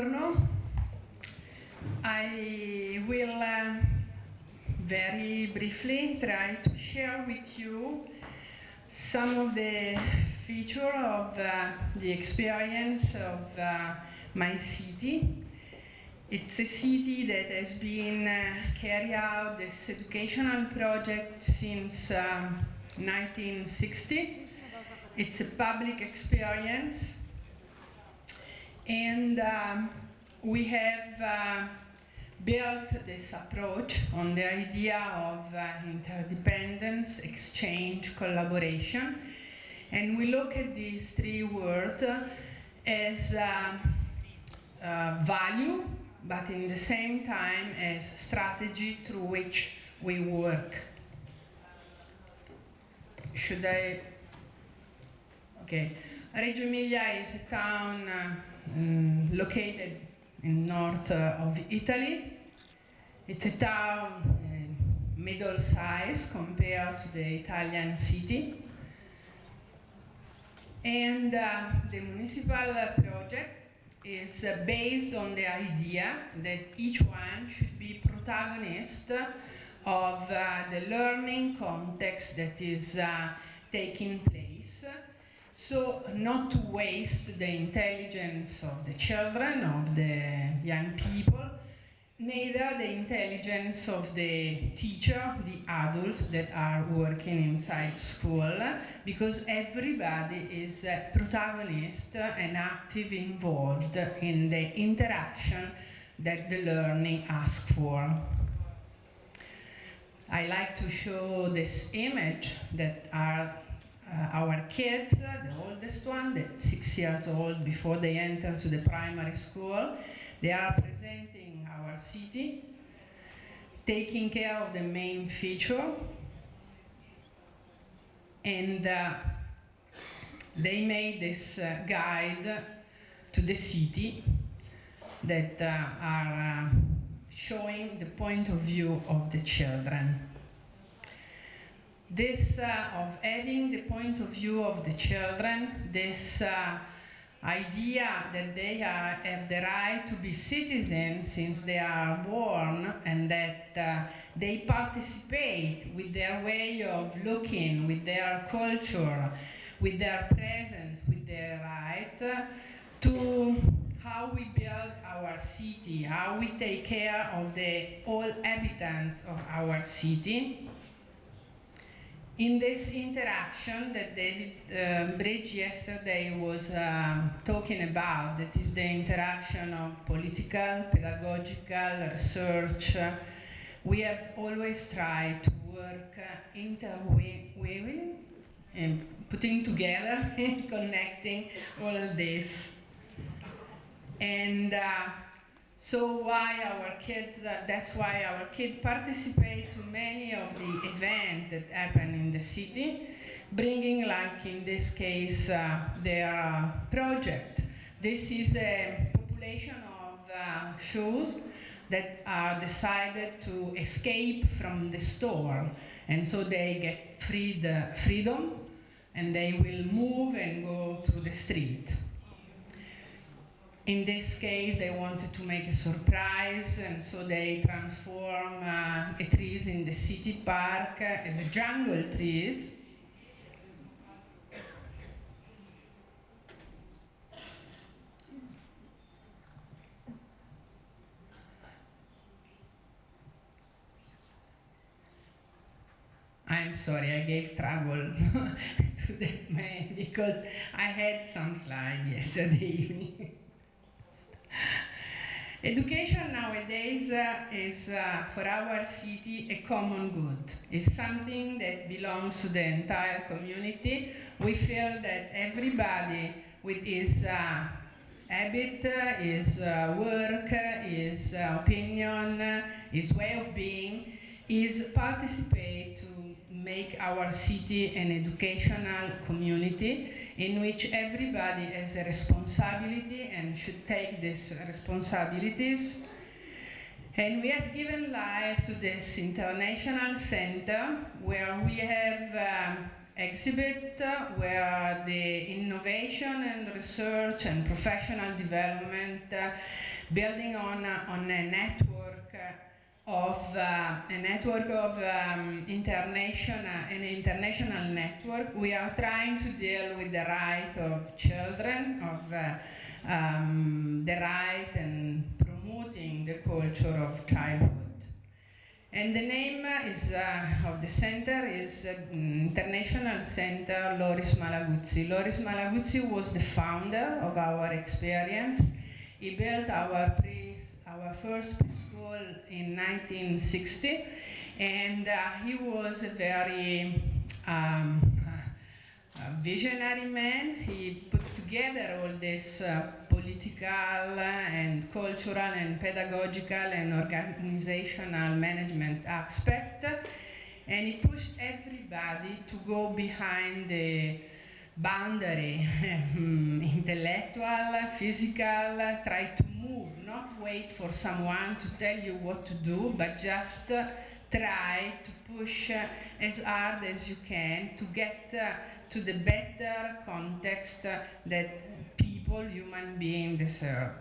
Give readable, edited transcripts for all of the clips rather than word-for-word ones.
Buongiorno. I will very briefly try to share with you some of the features of the experience of my city. It's a city that has been carrying out this educational project since 1960. It's a public experience, and we have built this approach on the idea of interdependence, exchange, collaboration, and we look at these three words as value, but in the same time as strategy through which we work. Should I? Okay. Reggio Emilia is a town located in north of Italy. It's a town middle size compared to the Italian city. And the municipal project is based on the idea that each one should be protagonist of the learning context that is taking place. So not to waste the intelligence of the children, of the young people, neither the intelligence of the teacher, the adults that are working inside school, because everybody is a protagonist and active involved in the interaction that the learning asks for. I like to show this image that are our kids, the oldest one, the 6 years old before they enter to the primary school. They are presenting our city, taking care of the main feature, and they made this guide to the city that are showing the point of view of the children. This of having the point of view of the children, this idea that they have the right to be citizens since they are born, and that they participate with their way of looking, with their culture, with their presence, with their right, to how we build our city, how we take care of the all inhabitants of our city. In this interaction that David Bridge yesterday was talking about, that is the interaction of political, pedagogical, research, we have always tried to work interweaving and putting together and connecting all this. And so why our kids, that's why our kids participate to many of the events that happen in the city, bringing, like in this case, their project. This is a population of shoes that are decided to escape from the store, and so they get freedom, and they will move and go through the street. In this case, they wanted to make a surprise, and so they transform a trees in the city park as a jungle trees. I'm sorry, I gave trouble to that man because I had some slides yesterday evening. Education nowadays is for our city a common good. It's something that belongs to the entire community. We feel that everybody with his habit, his work, his opinion, his way of being, is participate to make our city an educational community in which everybody has a responsibility and should take these responsibilities. And we have given life to this international center where we have exhibit where the innovation innovation and research and professional development, building on a network of an international network. We are trying to deal with the right of children, of the right and promoting the culture of childhood. And the name is, of the center is International Center Loris Malaguzzi. Loris Malaguzzi was the founder of our experience. He built our first preschool in 1960, and he was a very visionary man. He put together all this political and cultural and pedagogical and organizational management aspect, and he pushed everybody to go behind the boundary, intellectual, physical, try to move, not wait for someone to tell you what to do, but just try to push as hard as you can to get to the better context that people, human beings, deserve.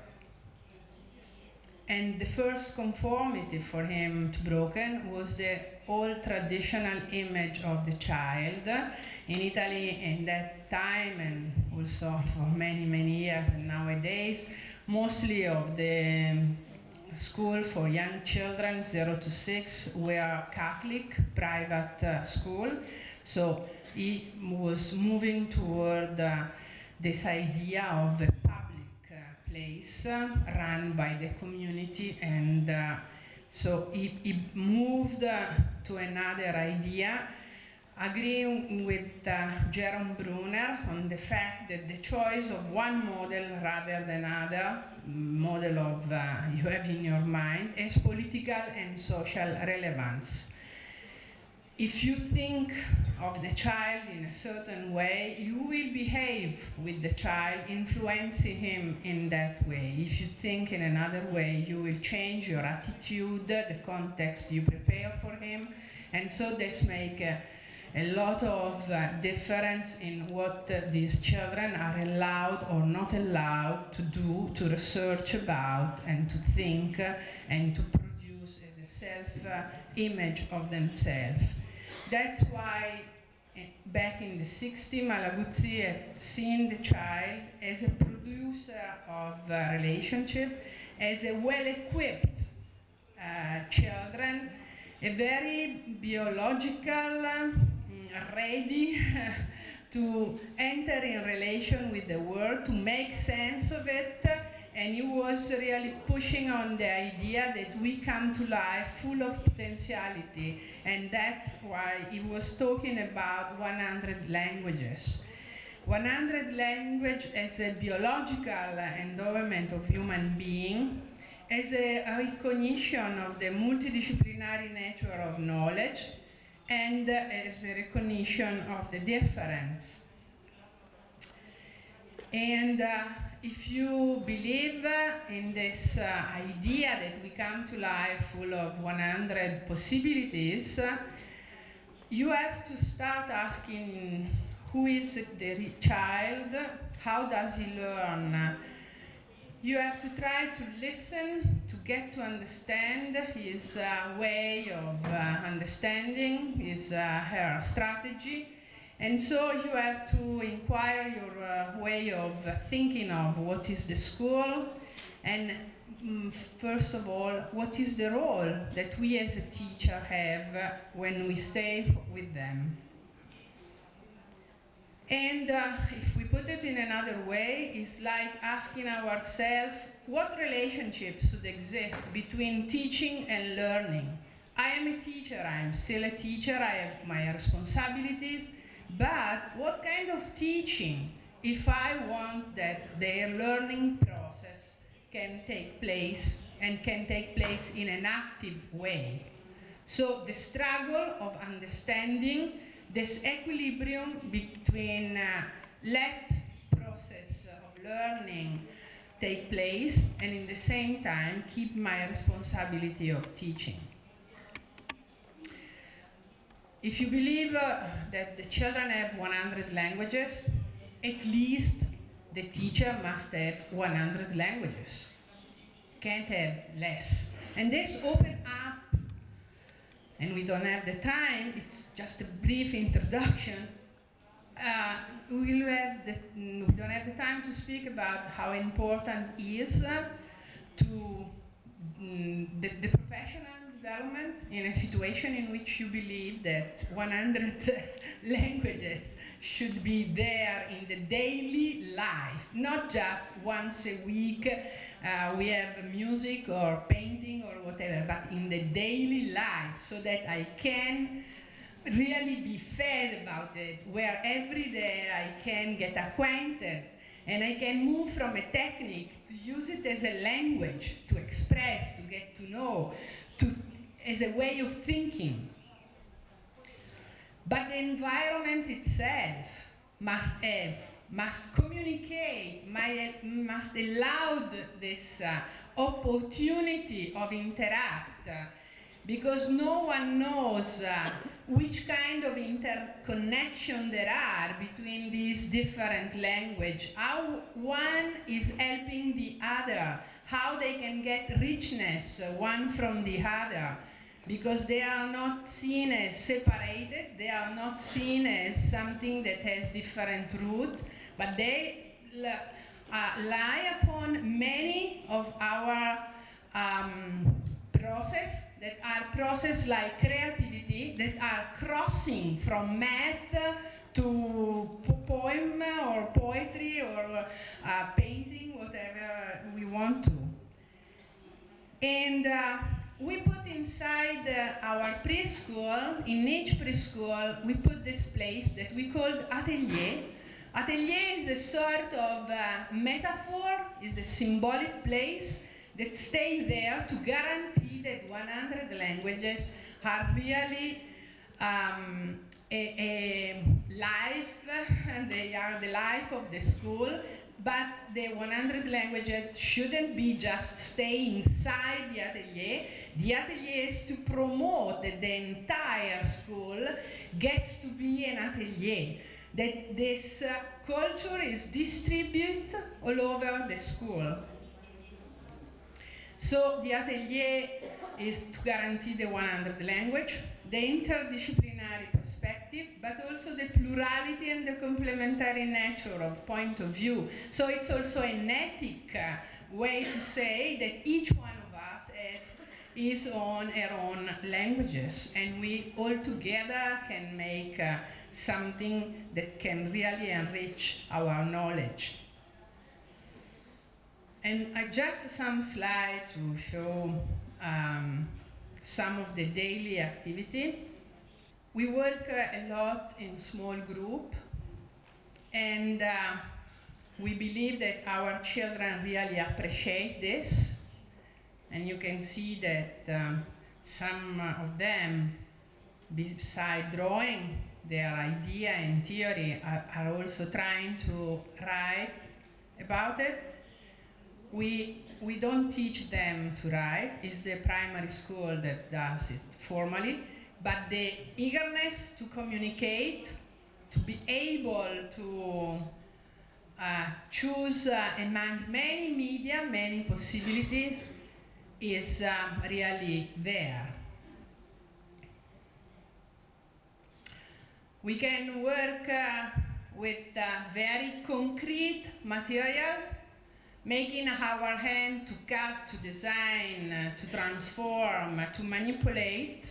And the first conformity for him to broken was the old traditional image of the child. In Italy, in that time, and also for many, many years, and nowadays, mostly of the school for young children, 0 to 6, were Catholic, private school. So he was moving toward this idea of a public place run by the community, and so he moved to another idea, agreeing with Jerome Bruner on the fact that the choice of one model rather than other model of you have in your mind has political and social relevance. If you think of the child in a certain way, you will behave with the child, influencing him in that way. If you think in another way, you will change your attitude, the context you prepare for him, and so this makes a lot of difference in what these children are allowed or not allowed to do, to research about, and to think, and to produce as a self-image of themselves. That's why back in the 60s, Malaguzzi had seen the child as a producer of relationship, as a well-equipped children, a very biological, ready to enter in relation with the world, to make sense of it, and he was really pushing on the idea that we come to life full of potentiality, and that's why he was talking about 100 languages. 100 language as a biological endowment of human being, as a recognition of the multidisciplinary nature of knowledge, and as a recognition of the difference. And if you believe in this idea that we come to life full of 100 possibilities, you have to start asking who is the child, how does he learn? You have to try to listen, to get to understand his way of understanding, her strategy. And so you have to inquire your way of thinking of what is the school, and first of all, what is the role that we as a teacher have when we stay with them. And if we put it in another way, it's like asking ourselves what relationships should exist between teaching and learning. I am a teacher, I am still a teacher, I have my responsibilities, but what kind of teaching if I want that their learning process can take place, and can take place in an active way? So the struggle of understanding this equilibrium between let process of learning take place and in the same time keep my responsibility of teaching. If you believe that the children have 100 languages, at least the teacher must have 100 languages, can't have less. And this open up, and we don't have the time, it's just a brief introduction. We don't have the time to speak about how important it is to the professional development in a situation in which you believe that 100 languages should be there in the daily life, not just once a week we have music or painting or whatever, but in the daily life, so that I can really be fed about it, where every day I can get acquainted and I can move from a technique to use it as a language, to express, to get to know, as a way of thinking. But the environment itself must communicate, must allow this opportunity of interact, because no one knows which kind of interconnection there are between these different languages, how one is helping the other, how they can get richness one from the other, because they are not seen as separated, they are not seen as something that has different roots, but they lie upon many of our process that are process like creativity, that are crossing from math to poem or poetry or painting, whatever we want to. And we put inside our preschool, in each preschool, we put this place that we called atelier. Atelier is a sort of metaphor, is a symbolic place that stay there to guarantee that 100 languages are really a life, they are the life of the school, but the 100 languages shouldn't be just stay inside the atelier. The atelier is to promote that the entire school gets to be an atelier, that this culture is distributed all over the school. So the atelier is to guarantee the 100 language, the interdisciplinary perspective, but also the plurality and the complementary nature of point of view. So it's also an ethic way to say that each one of us has his own, her own languages, and we all together can make something that can really enrich our knowledge. And just some slides to show some of the daily activity. We work a lot in small group, and we believe that our children really appreciate this. And you can see that some of them, besides drawing their idea and theory, are also trying to write about it. We don't teach them to write, it's the primary school that does it formally, but the eagerness to communicate, to be able to choose among many media, many possibilities, is really there. We can work with very concrete material, making our hand to cut, to design, to transform, to manipulate.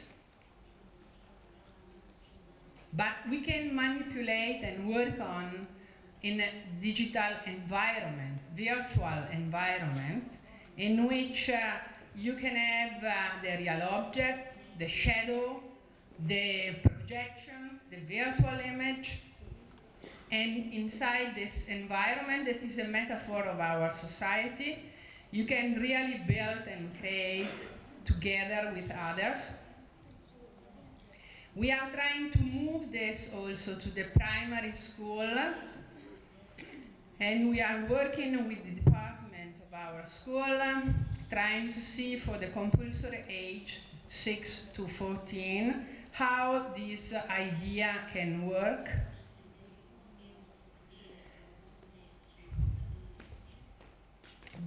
But we can manipulate and work on in a digital environment, virtual environment, in which you can have the real object, the shadow, the projection, the virtual image. And inside this environment that is a metaphor of our society, you can really build and create together with others. We are trying to move this also to the primary school, and we are working with the department of our school, trying to see for the compulsory age 6 to 14, how this idea can work.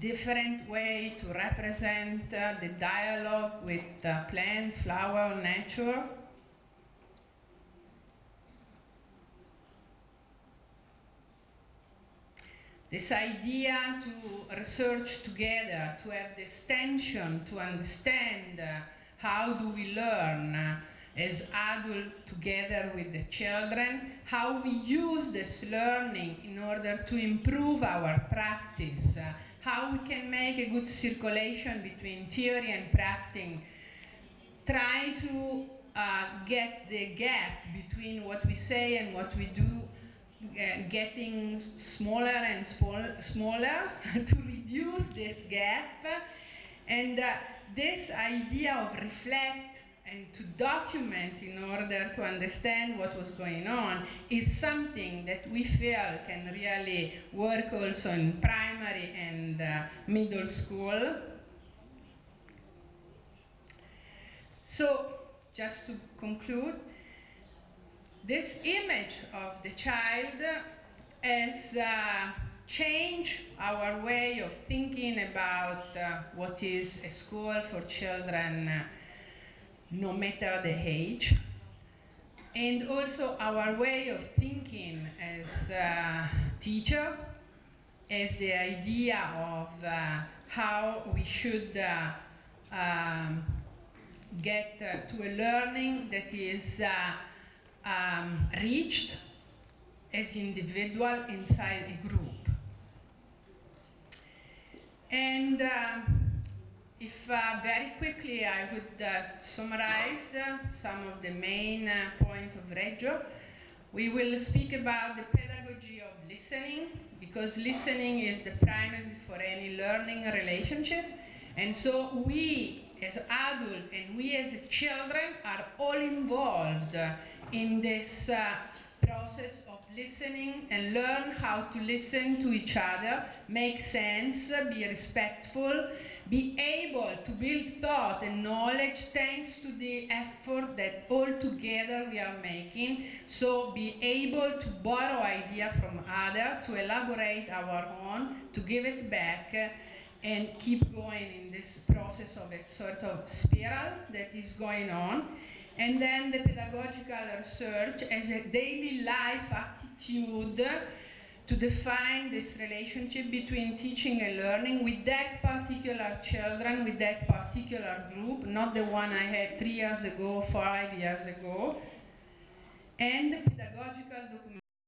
different way to represent the dialogue with plant, flower, nature. This idea to research together, to have this tension, to understand how do we learn as adults together with the children, how we use this learning in order to improve our practice, how we can make a good circulation between theory and practice, try to get the gap between what we say and what we do getting smaller and smaller to reduce this gap. And this idea of reflect and to document in order to understand what was going on is something that we feel can really work also in primary and middle school. So, just to conclude, this image of the child has changed our way of thinking about what is a school for children, no matter the age, and also our way of thinking as a teacher, as the idea of how we should get to a learning that is reached as individual inside a group. And if very quickly I would summarize some of the main points of Reggio, we will speak about the pedagogy of listening, because listening is the primacy for any learning relationship. And so we as adults and we as children are all involved in this process of listening and learn how to listen to each other, make sense, be respectful, be able to build thought and knowledge thanks to the effort that all together we are making. So be able to borrow ideas from others, to elaborate our own, to give it back, and keep going in this process of a sort of spiral that is going on. And then the pedagogical research as a daily life attitude to define this relationship between teaching and learning with that particular children, with that particular group, not the one I had 3 years ago, 5 years ago. And the pedagogical documentation